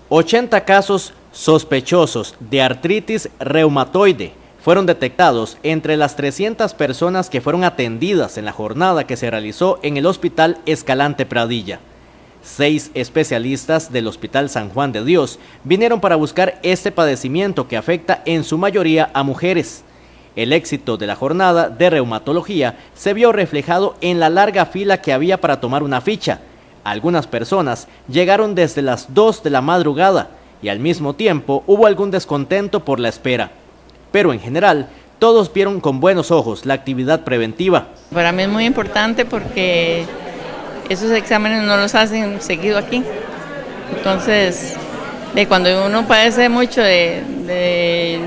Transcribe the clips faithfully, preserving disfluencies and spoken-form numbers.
ochenta casos sospechosos de artritis reumatoide fueron detectados entre las trescientas personas que fueron atendidas en la jornada que se realizó en el Hospital Escalante Pradilla. Seis especialistas del Hospital San Juan de Dios vinieron para buscar este padecimiento que afecta en su mayoría a mujeres. El éxito de la jornada de reumatología se vio reflejado en la larga fila que había para tomar una ficha. Algunas personas llegaron desde las dos de la madrugada y al mismo tiempo hubo algún descontento por la espera. Pero en general, todos vieron con buenos ojos la actividad preventiva. Para mí es muy importante porque esos exámenes no los hacen seguido aquí. Entonces, de cuando uno padece mucho de, de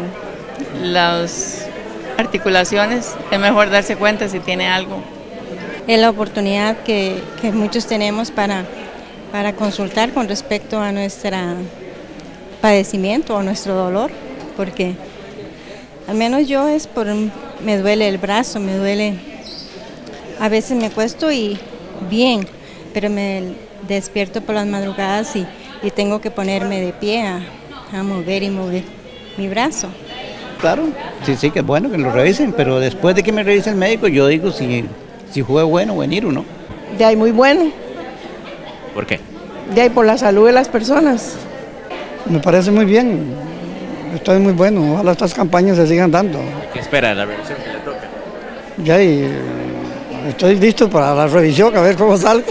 las articulaciones, es mejor darse cuenta si tiene algo. Es la oportunidad que, que muchos tenemos para, para consultar con respecto a nuestro padecimiento o nuestro dolor, porque al menos yo es por, me duele el brazo, me duele, a veces me acuesto y bien, pero me despierto por las madrugadas y, y tengo que ponerme de pie a, a mover y mover mi brazo. Claro, sí, sí, que es bueno que lo revisen, pero después de que me revise el médico, yo digo si, si fue bueno venir o no. De ahí muy bueno. ¿Por qué? De ahí por la salud de las personas. Me parece muy bien, esto es muy bueno, ojalá estas campañas se sigan dando. ¿Qué espera de la revisión que le toca? Ya, y estoy listo para la revisión, a ver cómo salgo.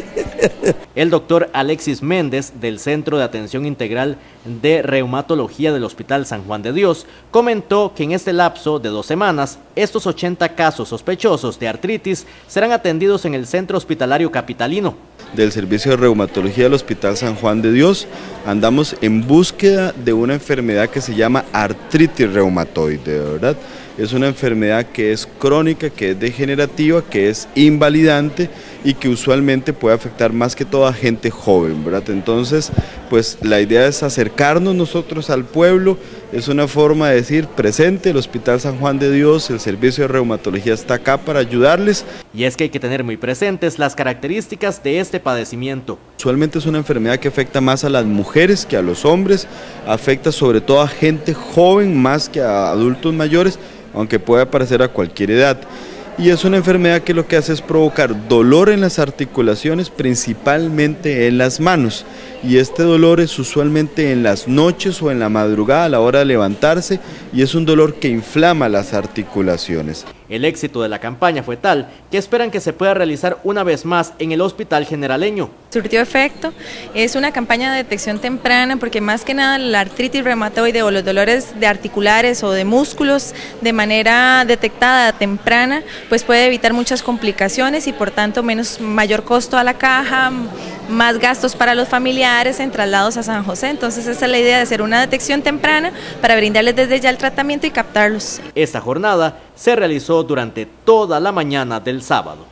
El doctor Alexis Méndez, del Centro de Atención Integral de Reumatología del Hospital San Juan de Dios, comentó que en este lapso de dos semanas, estos ochenta casos sospechosos de artritis serán atendidos en el Centro Hospitalario Capitalino. Del Servicio de Reumatología del Hospital San Juan de Dios, andamos en búsqueda de una enfermedad que se llama artritis reumatoide, ¿verdad? Es una enfermedad que es crónica, que es degenerativa, que es invalidante y que usualmente puede afectar más que todo a gente joven, ¿verdad? Entonces, pues la idea es acercarnos nosotros al pueblo, es una forma de decir presente, el Hospital San Juan de Dios, el Servicio de Reumatología está acá para ayudarles. Y es que hay que tener muy presentes las características de este padecimiento. Usualmente es una enfermedad que afecta más a las mujeres que a los hombres, afecta sobre todo a gente joven más que a adultos mayores, aunque puede aparecer a cualquier edad. Y es una enfermedad que lo que hace es provocar dolor en las articulaciones, principalmente en las manos. Y este dolor es usualmente en las noches o en la madrugada a la hora de levantarse y es un dolor que inflama las articulaciones. El éxito de la campaña fue tal que esperan que se pueda realizar una vez más en el Hospital Generaleño. Surtió efecto, es una campaña de detección temprana porque más que nada la artritis reumatoide o los dolores de articulares o de músculos de manera detectada temprana pues puede evitar muchas complicaciones y por tanto menos mayor costo a la caja, más gastos para los familiares en traslados a San José. Entonces esa es la idea de hacer una detección temprana para brindarles desde ya el tratamiento y captarlos. Esta jornada se realizó durante toda la mañana del sábado.